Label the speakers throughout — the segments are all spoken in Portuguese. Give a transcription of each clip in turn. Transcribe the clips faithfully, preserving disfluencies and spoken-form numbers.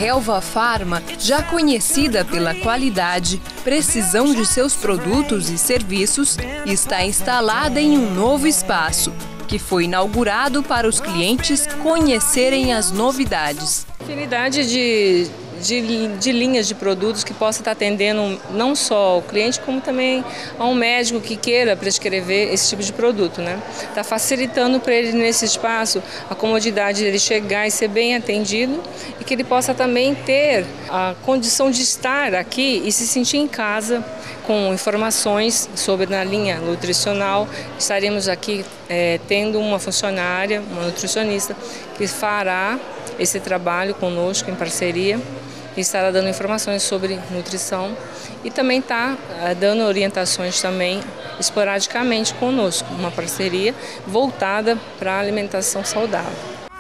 Speaker 1: Helva Farma, já conhecida pela qualidade, precisão de seus produtos e serviços, está instalada em um novo espaço, que foi inaugurado para os clientes conhecerem as novidades.
Speaker 2: Infinidade de, de, de linhas de produtos que possa estar atendendo não só o cliente, como também a um médico que queira prescrever esse tipo de produto, né? Está facilitando para ele nesse espaço a comodidade dele chegar e ser bem atendido e que ele possa também ter a condição de estar aqui e se sentir em casa com informações sobre na linha nutricional. Estaremos aqui é, tendo uma funcionária, uma nutricionista, que fará esse trabalho conosco em parceria e estará dando informações sobre nutrição e também está é, dando orientações também esporadicamente conosco, uma parceria voltada para a alimentação saudável.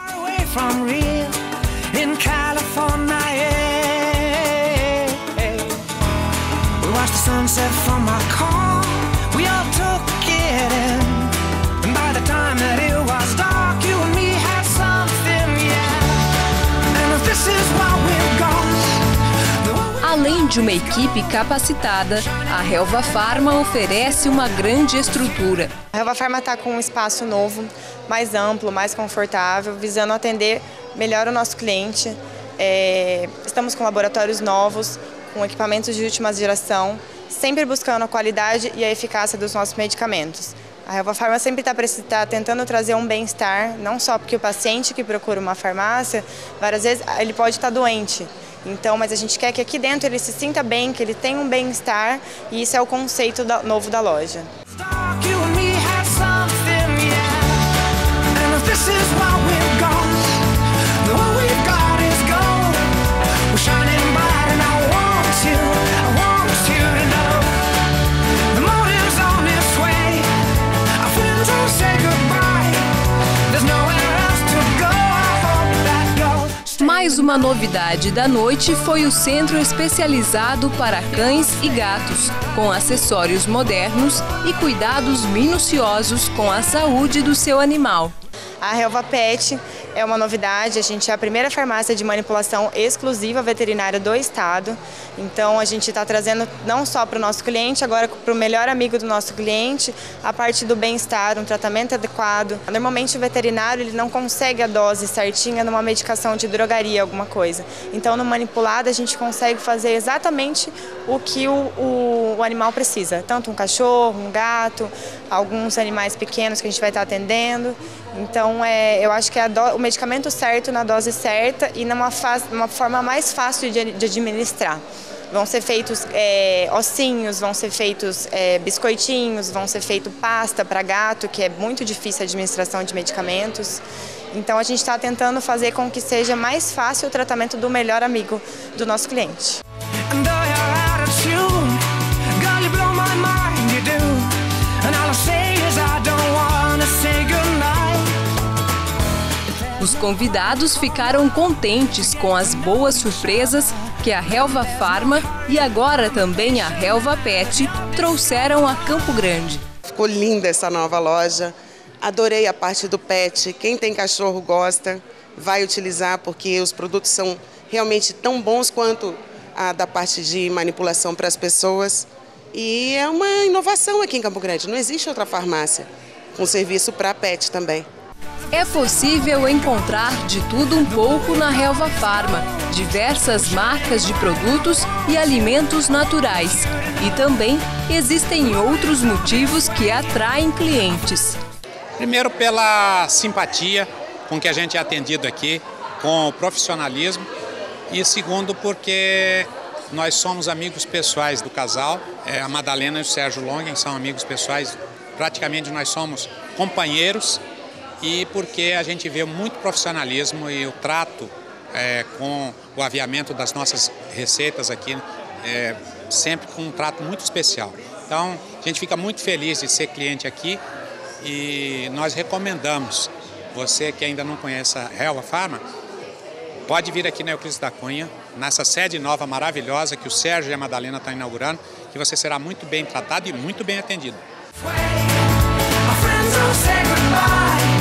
Speaker 3: Sunset from my car, we all took it in, and by the time that it was dark, you and me had something, yeah, and if this is what we've got.
Speaker 1: Além de uma equipe capacitada, a Helva Farma oferece uma grande estrutura.
Speaker 4: A Helva Farma está com um espaço novo, mais amplo, mais confortável, visando atender melhor o nosso cliente. É, estamos com laboratórios novos, com equipamentos de última geração, sempre buscando a qualidade e a eficácia dos nossos medicamentos. A Helva Farma sempre está tá tentando trazer um bem-estar, não só porque o paciente que procura uma farmácia, várias vezes ele pode estar doente. Então, mas a gente quer que aqui dentro ele se sinta bem, que ele tenha um bem-estar, e isso é o conceito da, novo da loja.
Speaker 1: Mais uma novidade da noite foi o centro especializado para cães e gatos, com acessórios modernos e cuidados minuciosos com a saúde do seu animal.
Speaker 4: A Helva Pet é uma novidade, a gente é a primeira farmácia de manipulação exclusiva veterinária do estado. Então a gente está trazendo não só para o nosso cliente, agora para o melhor amigo do nosso cliente, a parte do bem-estar, um tratamento adequado. Normalmente o veterinário ele não consegue a dose certinha numa medicação de drogaria, alguma coisa. Então no manipulado a gente consegue fazer exatamente o que o, o, o animal precisa. Tanto um cachorro, um gato, alguns animais pequenos que a gente vai estar atendendo. Então é, eu acho que é a do, o medicamento certo na dose certa e numa faz, uma forma mais fácil de, de administrar. Vão ser feitos é, ossinhos, vão ser feitos é, biscoitinhos, vão ser feito pasta para gato, que é muito difícil a administração de medicamentos. Então a gente está tentando fazer com que seja mais fácil o tratamento do melhor amigo do nosso cliente.
Speaker 1: Os convidados ficaram contentes com as boas surpresas que a Helva Farma e agora também a Helva Pet trouxeram a Campo Grande.
Speaker 5: Ficou linda essa nova loja, adorei a parte do pet, quem tem cachorro gosta, vai utilizar porque os produtos são realmente tão bons quanto a da parte de manipulação para as pessoas. E é uma inovação aqui em Campo Grande, não existe outra farmácia com serviço para pet também.
Speaker 1: É possível encontrar de tudo um pouco na Helva Farma, diversas marcas de produtos e alimentos naturais. E também existem outros motivos que atraem clientes.
Speaker 6: Primeiro pela simpatia com que a gente é atendido aqui, com o profissionalismo. E segundo porque nós somos amigos pessoais do casal, é, a Madalena e o Sérgio Longen são amigos pessoais, praticamente nós somos companheiros. E porque a gente vê muito profissionalismo e o trato é, com o aviamento das nossas receitas aqui, é, sempre com um trato muito especial. Então, a gente fica muito feliz de ser cliente aqui e nós recomendamos, você que ainda não conhece a Helva Farma, pode vir aqui na Euclides da Cunha, nessa sede nova maravilhosa que o Sérgio e a Madalena estão inaugurando, que você será muito bem tratado e muito bem atendido.
Speaker 3: Say goodbye.